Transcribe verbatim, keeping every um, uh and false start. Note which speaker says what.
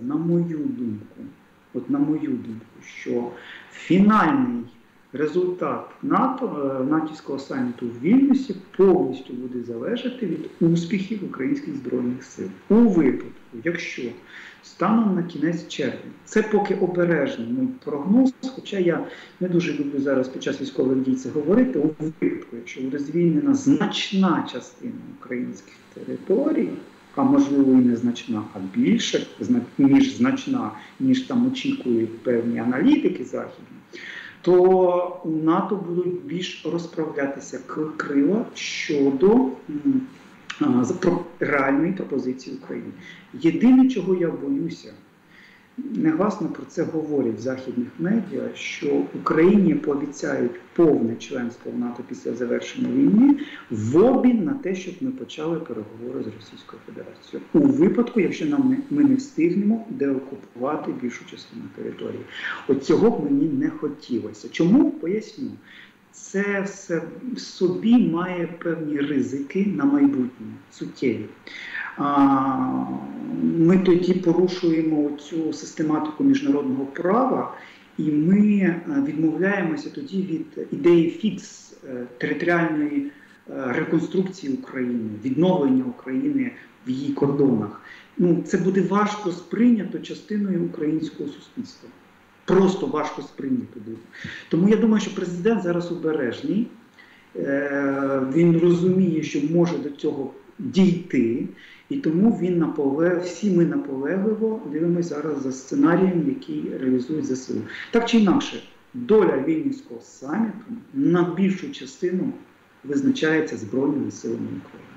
Speaker 1: на мою думку, от на мою думку, що фінальний результат НАТО, натівського саміту в Вільнюсі повністю буде залежати від успіхів українських Збройних сил. У випадку, якщо станом на кінець червня, це поки обережний мій прогноз, хоча я не дуже люблю зараз під час військових дій це говорити, у випадку, якщо буде звільнена значна частина українських територій, а можливо і не значна, а більше, ніж значна, ніж там очікують певні аналітики західні, то у НАТО будуть більш розправлятися крила щодо а, реальної пропозиції України. Єдине, чого я боюся, негласно про це говорять в західних медіа, що Україні пообіцяють повне членство в НАТО після завершення війни в обмін на те, щоб ми почали переговори з Російською Федерацією. У випадку, якщо нам не, ми не встигнемо деокупувати більшу частину території. От цього б мені не хотілося. Чому? Поясню. Це все в собі має певні ризики на майбутнє, суттєві. Ми тоді порушуємо цю систематику міжнародного права, і ми відмовляємося тоді від ідеї фікс територіальної реконструкції України, відновлення України в її кордонах. Ну, це буде важко сприйнято частиною українського суспільства. Просто важко сприйняти буде. Тому я думаю, що президент зараз обережний, він розуміє, що може до цього дійти, і тому він наполег, всі ми наполегливо дивимося зараз за сценарієм, який реалізують зе се у. Так чи інакше, доля Вільнюського саміту на більшу частину визначається Збройними силами України.